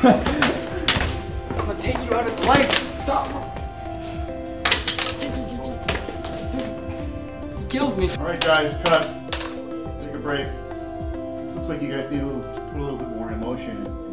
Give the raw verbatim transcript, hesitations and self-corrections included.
I'm gonna take you out of the lights. Stop. You killed me. All right, guys, cut. Take a break. Looks like you guys need to put a little bit more emotion